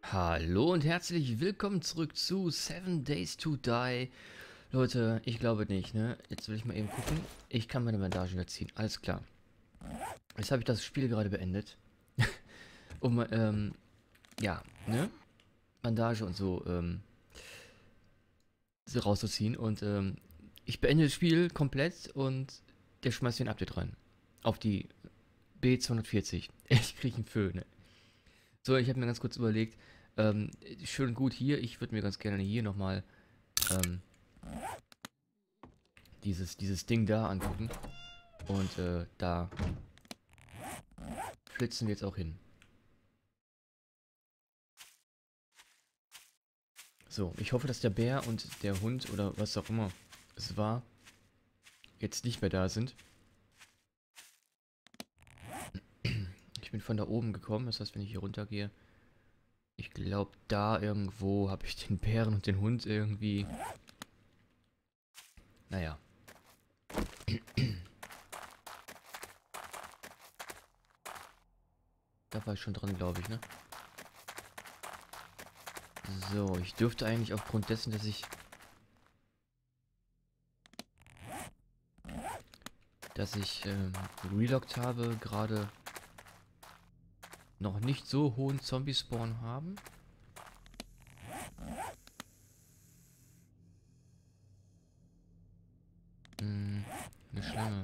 Hallo und herzlich willkommen zurück zu 7 Days to Die. Leute, ich glaube nicht, ne? Jetzt will ich mal eben gucken. Ich kann meine Bandage wieder ziehen. Alles klar. Jetzt habe ich das Spiel gerade beendet. Um, ja, ne? Bandage und so rauszuziehen. Und, ich beende das Spiel komplett und der schmeißt hier ein Update rein. Auf die B240. Ich kriege einen Föhn, ne? So, ich habe mir ganz kurz überlegt, schön und gut hier. Ich würde mir ganz gerne hier nochmal, ähm, dieses Ding da angucken. Und da flitzen wir jetzt auch hin. So, ich hoffe, dass der Bär und der Hund oder was auch immer es war, jetzt nicht mehr da sind. Ich bin von da oben gekommen, das heißt, wenn ich hier runter gehe, ich glaube, da irgendwo habe ich den Bären und den Hund irgendwie. Naja. Da war ich schon dran, glaube ich, ne? So, ich dürfte eigentlich aufgrund dessen, dass ich relockt habe, gerade noch nicht so hohen Zombie-Spawn haben. Eine Schlange.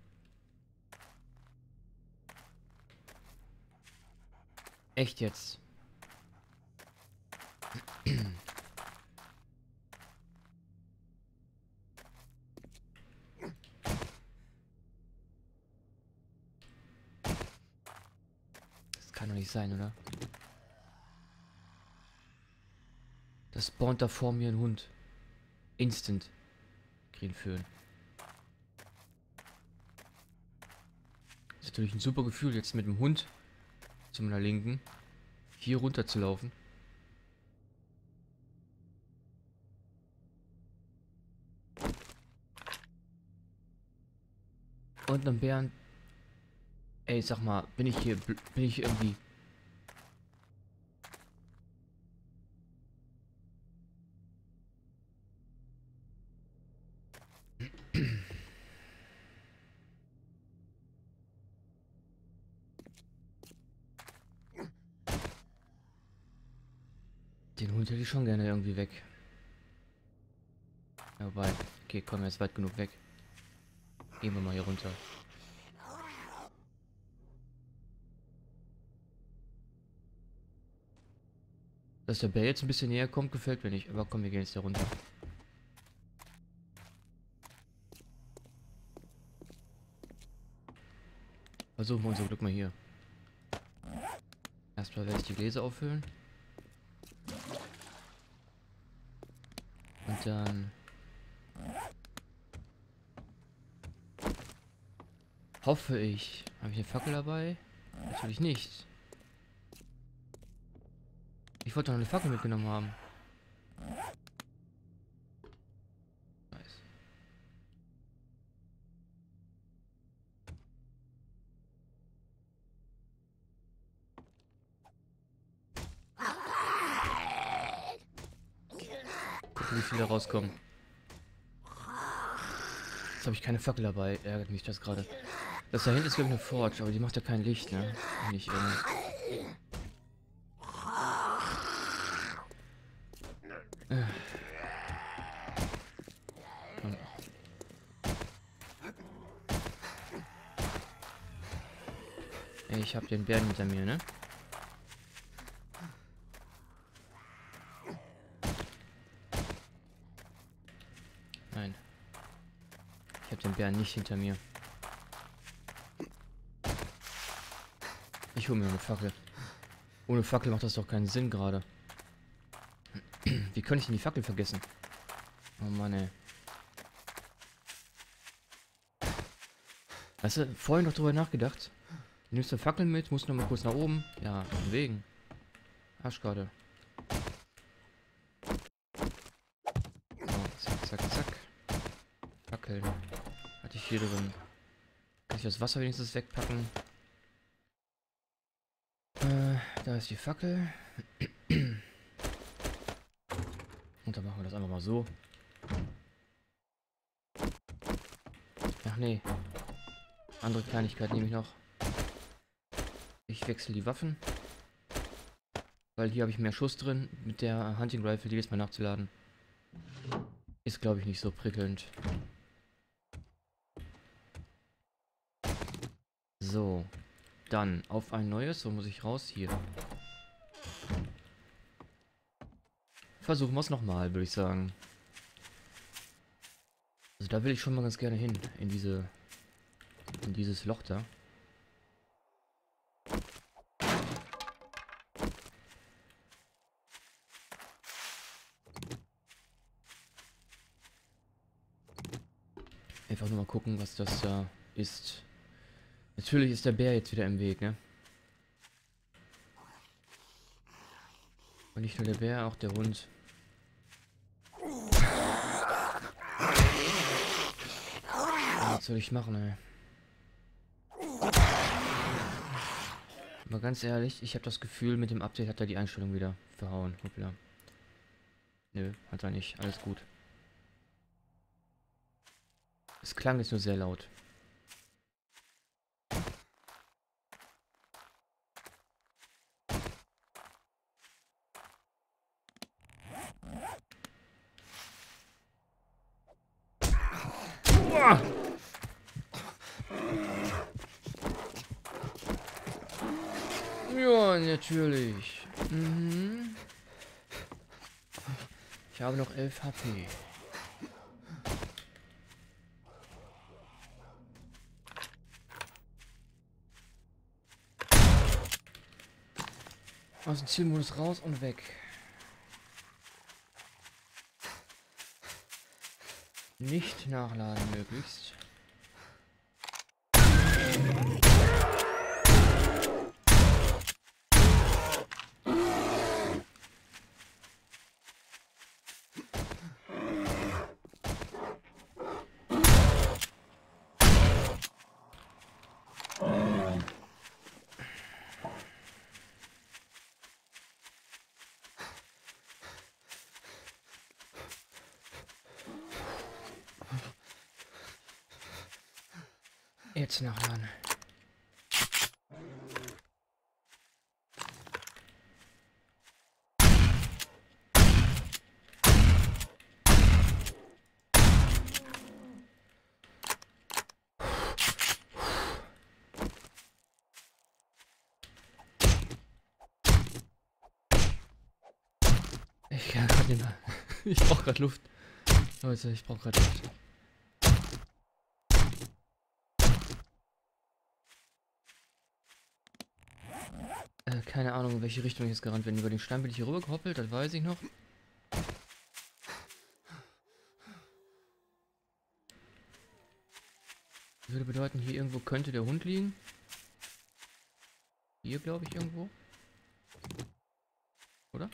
Echt jetzt? Das kann doch nicht sein, oder? Das spawnt da vor mir ein Hund. Instant. Kriegen Föhn. Ist natürlich ein super Gefühl, jetzt mit dem Hund zu meiner Linken hier runter zu laufen. Und einem Bären. Ey, sag mal, bin ich irgendwie. Den Hund hätte ich schon gerne irgendwie weg. Ja, wobei. Okay, komm, er ist weit genug weg. Gehen wir mal hier runter. Dass der Bär jetzt ein bisschen näher kommt, gefällt mir nicht. Aber komm, wir gehen jetzt da runter. Versuchen wir unser Glück mal hier. Erstmal werde ich die Gläser auffüllen. Und dann hoffe ich. Habe ich eine Fackel dabei? Natürlich nicht. Ich wollte noch eine Fackel mitgenommen haben. Nice. Gucken, wie viele rauskommen. Jetzt habe ich keine Fackel dabei. Ärgert mich das gerade. Das da hinten ist, glaube ich, eine Forge, aber die macht ja kein Licht, ne? Nicht, komm. Ey, ich habe den Bären hinter mir, ne? Nein. Ich habe den Bären nicht hinter mir. Ich hole mir eine Fackel. Ohne Fackel macht das doch keinen Sinn gerade. Wie könnte ich denn die Fackel vergessen? Oh Mann, ey. Weißt du, vorhin noch drüber nachgedacht. Du nimmst eine Fackel mit, musst noch mal kurz nach oben. Ja, von wegen. Arschkarte. So, zack, zack, zack. Fackeln. Hatte ich hier drin. Kann ich das Wasser wenigstens wegpacken? Da ist die Fackel. Und dann machen wir das einfach mal so. Ach nee. Andere Kleinigkeit nehme ich noch. Ich wechsle die Waffen. Weil hier habe ich mehr Schuss drin. Mit der Hunting Rifle jedes Mal nachzuladen. Ist, glaube ich, nicht so prickelnd. So. Dann auf ein neues. Wo muss ich raus? Hier. Versuchen wir es nochmal, würde ich sagen. Also da will ich schon mal ganz gerne hin. In dieses Loch da. Einfach nur mal gucken, was das da ist. Natürlich ist der Bär jetzt wieder im Weg, ne? Und nicht nur der Bär, auch der Hund. Was soll ich machen, ey? Aber ganz ehrlich, ich habe das Gefühl, mit dem Update hat er die Einstellung wieder verhauen. Hoppla. Nö, hat er nicht. Alles gut. Es klang jetzt nur sehr laut. Uah! Ja, natürlich. Mhm. Ich habe noch 11 HP. Aus dem Zielmodus raus und weg. Nicht nachladen möglichst. Jetzt nachladen. Ich kann gerade nicht mehr. Ich brauche gerade Luft. Leute, ich brauche gerade Luft. Keine Ahnung, in welche Richtung ich jetzt gerannt bin. Über den Stein bin ich hier rüber gehoppelt, das weiß ich noch. Das würde bedeuten, hier irgendwo könnte der Hund liegen. Hier, glaube ich, irgendwo. Oder?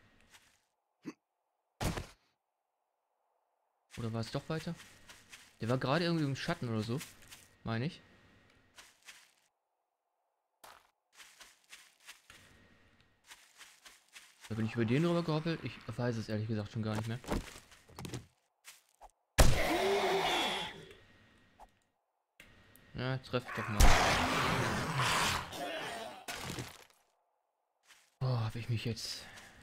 Oder war es doch weiter? Der war gerade irgendwie im Schatten oder so. Meine ich. Da bin ich über den rüber gehoppelt. Ich weiß es ehrlich gesagt schon gar nicht mehr. Ja, treff doch mal. Oh, hab ich mich jetzt...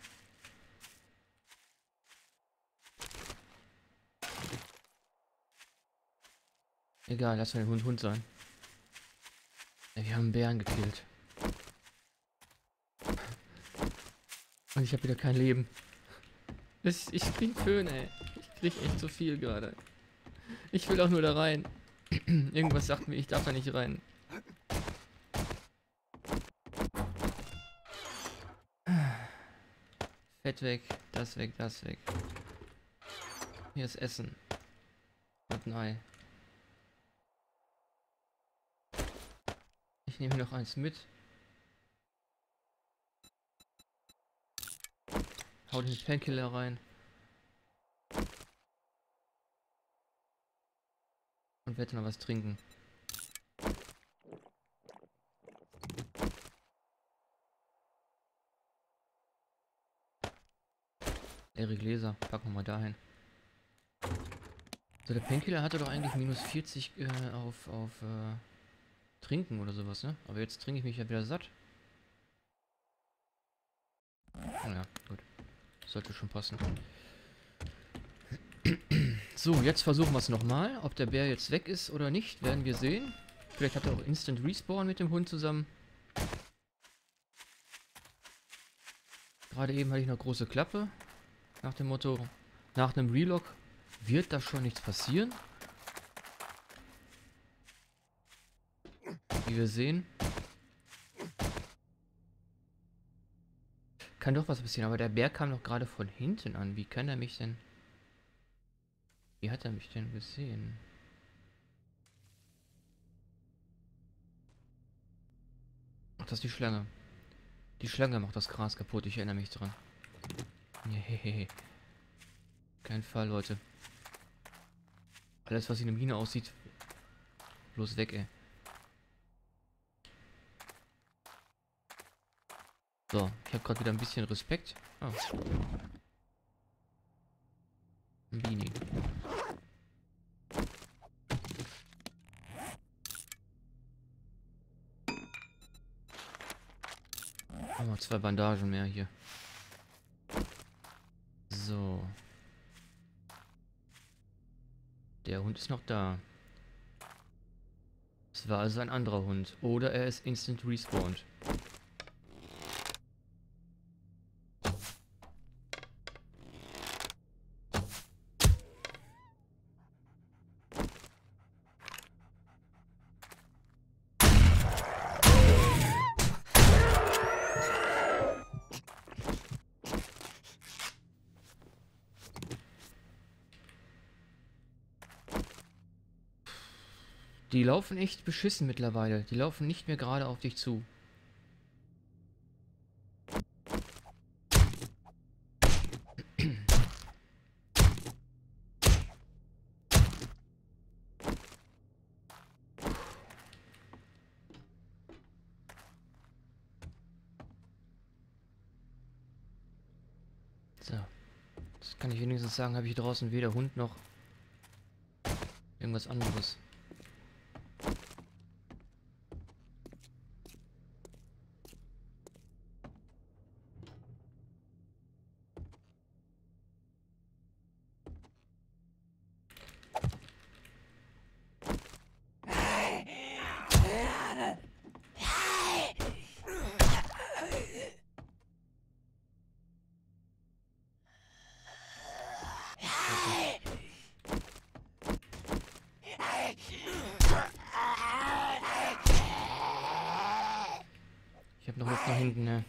Egal, lass mal den Hund sein. Ja, wir haben einen Bären gekillt. Und ich habe wieder kein Leben. Ich krieg Föhn, ey. Ich krieg echt zu viel gerade. Ich will auch nur da rein. Irgendwas sagt mir, ich darf da nicht rein. Fett weg, das weg, das weg. Hier ist Essen. Und ein Ei. Ich nehme noch eins mit. Hau den Painkiller rein. Und werde noch was trinken. Leere Gläser. Packen wir mal dahin. So, der Painkiller hatte doch eigentlich minus 40 auf Trinken oder sowas, ne? Aber jetzt trinke ich mich ja wieder satt. Naja, gut. Sollte schon passen. So, jetzt versuchen wir es nochmal. Ob der Bär jetzt weg ist oder nicht, werden wir sehen. Vielleicht hat er auch Instant Respawn mit dem Hund zusammen. Gerade eben hatte ich noch große Klappe. Nach dem Motto, nach einem Relock wird da schon nichts passieren. Wie wir sehen. Kann doch was passieren, aber der Bär kam doch gerade von hinten an. Wie kann er mich denn... Wie hat er mich denn gesehen? Ach, das ist die Schlange. Die Schlange macht das Gras kaputt, ich erinnere mich dran. Hehehe. Kein Fall, Leute. Alles, was in der Mine aussieht, bloß weg, ey. So, ich habe gerade wieder ein bisschen Respekt. Oh. Ein Beanie. Haben wir 2 Bandagen mehr hier. So. Der Hund ist noch da. Es war also ein anderer Hund. Oder er ist instant respawned. Die laufen echt beschissen mittlerweile. Die laufen nicht mehr gerade auf dich zu. So. Das kann ich wenigstens sagen, habe ich draußen weder Hund noch irgendwas anderes. Ich habe noch Luft nach hinten, ne?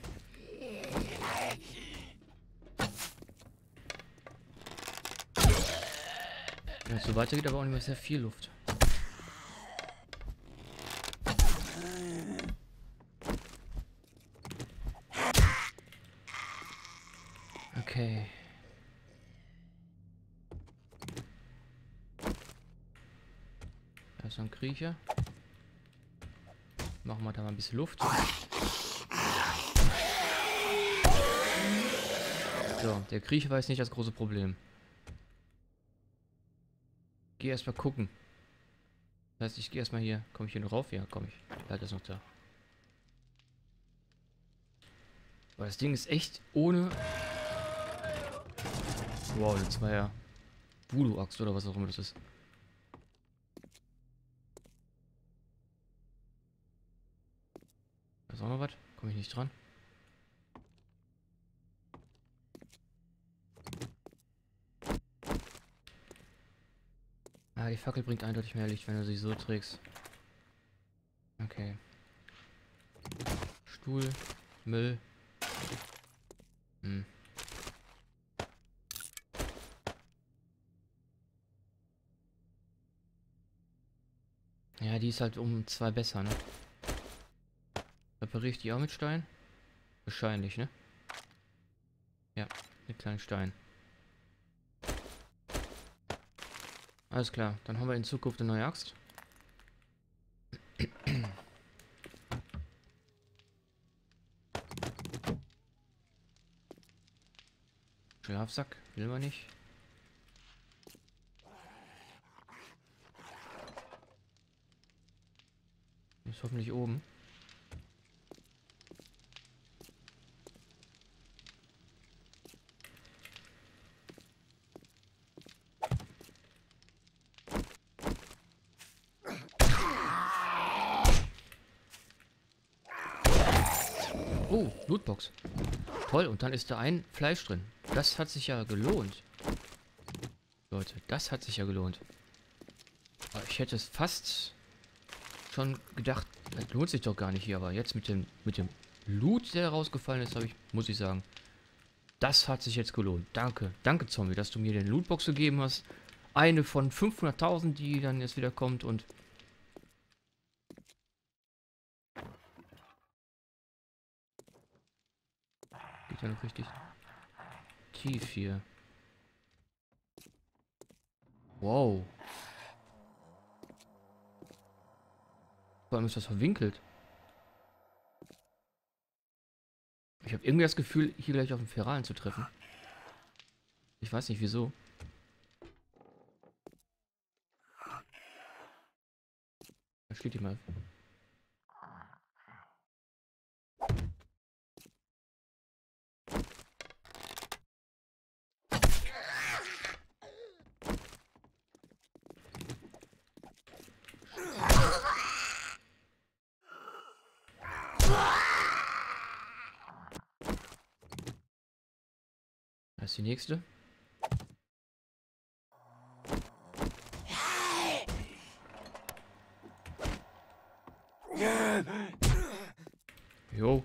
Wenn es so weitergeht, aber auch nicht mehr sehr viel Luft. Okay. Da ist so ein Kriecher. Machen wir da mal ein bisschen Luft. So, der Kriecher war jetzt nicht das große Problem. Geh erstmal gucken. Das heißt, ich gehe erstmal hier. Komme ich hier noch rauf? Ja, komme ich. Der ist noch da. Aber das Ding ist echt ohne... Wow, das war ja Voodoo-Axt oder was auch immer das ist. Da ist auch noch was. Komme ich nicht dran. Ah, die Fackel bringt eindeutig mehr Licht, wenn du sie so trägst. Okay. Stuhl, Müll. Hm. Ja, die ist halt um 2 besser, ne? Repariere ich die auch mit Stein? Wahrscheinlich, ne? Ja, mit kleinen Stein. Alles klar, dann haben wir in Zukunft eine neue Axt. Schlafsack will man nicht. Ist hoffentlich oben. Oh, Lootbox. Toll, und dann ist da ein Fleisch drin. Das hat sich ja gelohnt. Leute, das hat sich ja gelohnt. Aber ich hätte es fast schon gedacht, das lohnt sich doch gar nicht hier. Aber jetzt mit dem Loot, der rausgefallen ist, muss ich sagen, das hat sich jetzt gelohnt. Danke, danke Zombie, dass du mir den Lootbox gegeben hast. Eine von 500.000, die dann jetzt wieder kommt und... Geht ja noch richtig tief hier. Wow. Vor allem ist das verwinkelt. Ich habe irgendwie das Gefühl, hier gleich auf den Feralen zu treffen. Ich weiß nicht wieso. Da steht die mal. Das ist die nächste. Jo.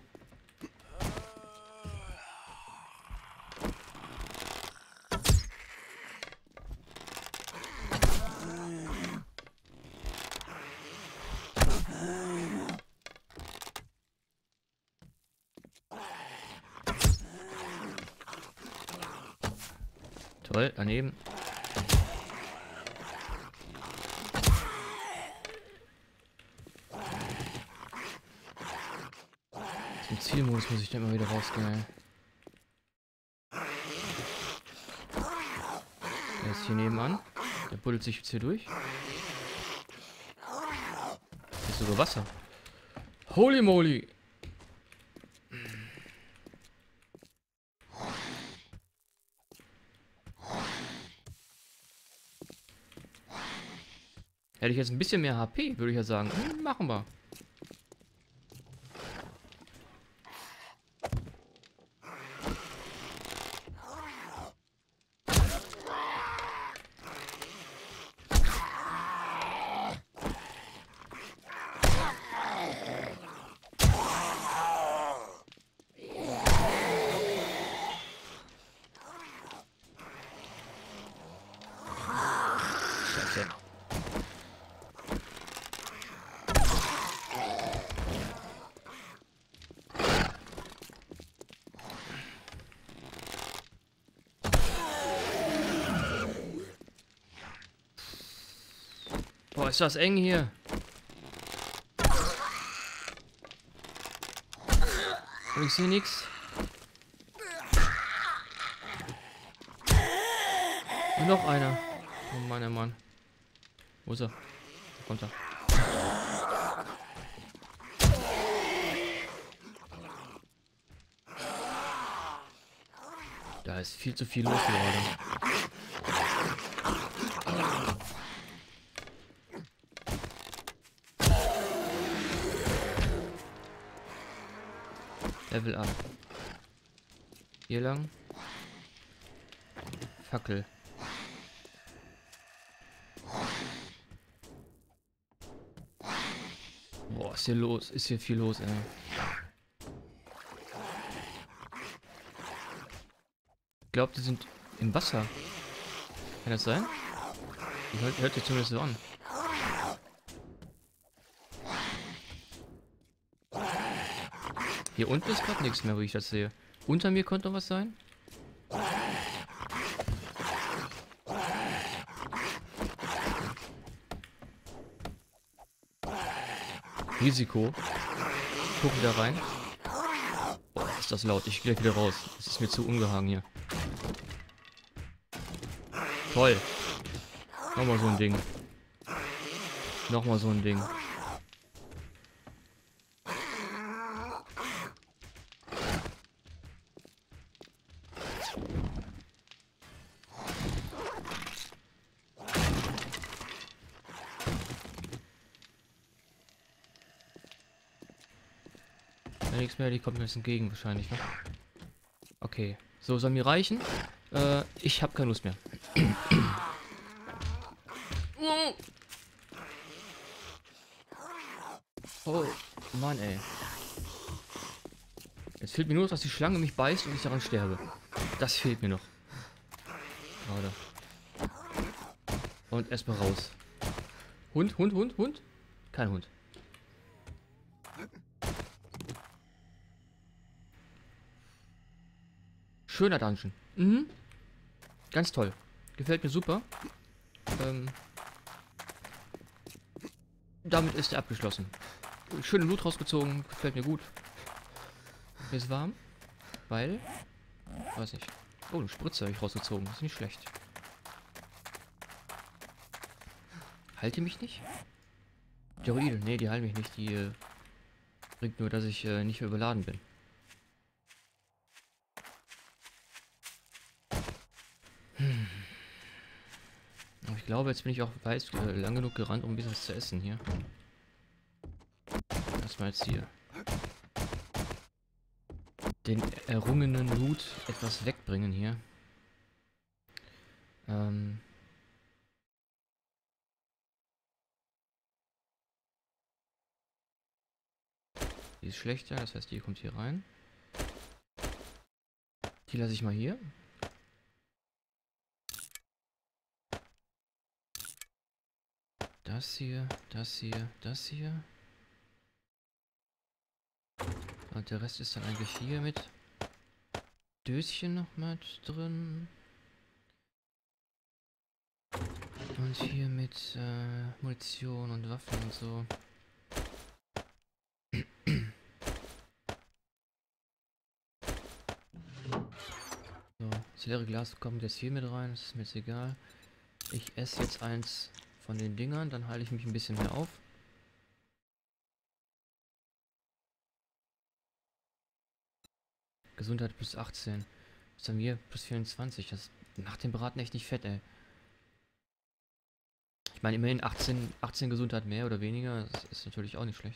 Toll, daneben. Zum Zielmodus muss ich dann immer wieder rausgehen. Der ist hier nebenan. Der buddelt sich jetzt hier durch. Hier ist sogar Wasser. Holy moly! Hätte ich jetzt ein bisschen mehr HP, würde ich ja sagen. Machen wir. Scheiße. Boah, ist das eng hier. Und ich sehe nichts. Und noch einer. Oh Mann, Mann. Wo ist er? Da kommt er. Da ist viel zu viel los gerade. Level up. Hier lang. Fackel. Boah, ist hier los. Ist hier viel los, ey. Ich glaube, die sind im Wasser. Kann das sein? Die hört sich zumindest so an. Hier unten ist gerade nichts mehr, wo ich das sehe. Unter mir könnte noch was sein. Risiko. Ich gucke wieder rein. Boah, ist das laut. Ich gehe gleich wieder raus. Es ist mir zu ungehangen hier. Toll. Nochmal so ein Ding. Nochmal so ein Ding. Nichts mehr, die kommt mir jetzt entgegen wahrscheinlich, ne? Okay. So, soll mir reichen? Ich habe keine Lust mehr. Oh, Mann, ey. Jetzt fehlt mir nur, dass die Schlange mich beißt und ich daran sterbe. Das fehlt mir noch. Gerade. Und erstmal raus. Hund, Hund, Hund, Hund? Kein Hund. Schöner Dungeon. Mhm. Ganz toll. Gefällt mir super. Damit ist er abgeschlossen. Schöne Loot rausgezogen. Gefällt mir gut. Mir ist warm. Weil... Weiß nicht. Oh, eine Spritze habe ich rausgezogen. Das ist nicht schlecht. Heilt die mich nicht? Steroide. Nee, die heilen mich nicht. Die bringt nur, dass ich nicht mehr überladen bin. Aber ich glaube, jetzt bin ich auch lang genug gerannt, um ein bisschen was zu essen hier. Erstmal jetzt hier den errungenen Loot etwas wegbringen hier. Die ist schlechter, das heißt, die kommt hier rein. Die lasse ich mal hier. Das hier, das hier, das hier. Und der Rest ist dann eigentlich hier mit Döschen noch mit drin. Und hier mit Munition und Waffen und so. So, das leere Glas kommt jetzt hier mit rein, das ist mir jetzt egal. Ich esse jetzt eins von den Dingern, dann halte ich mich ein bisschen mehr auf. Gesundheit plus 18. Samir plus 24. Das macht den Braten echt nicht fett, ey. Ich meine, immerhin 18 Gesundheit mehr oder weniger. Das ist natürlich auch nicht schlecht.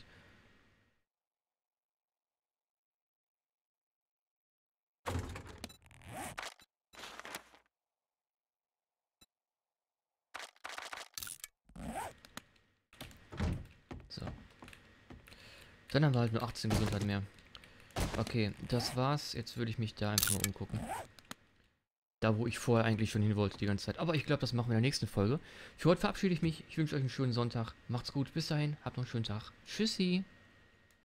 So. Dann haben wir halt nur 18 Gesundheit mehr. Okay, das war's. Jetzt würde ich mich da einfach mal umgucken. Da, wo ich vorher eigentlich schon hin wollte die ganze Zeit. Aber ich glaube, das machen wir in der nächsten Folge. Für heute verabschiede ich mich. Ich wünsche euch einen schönen Sonntag. Macht's gut. Bis dahin. Habt noch einen schönen Tag. Tschüssi.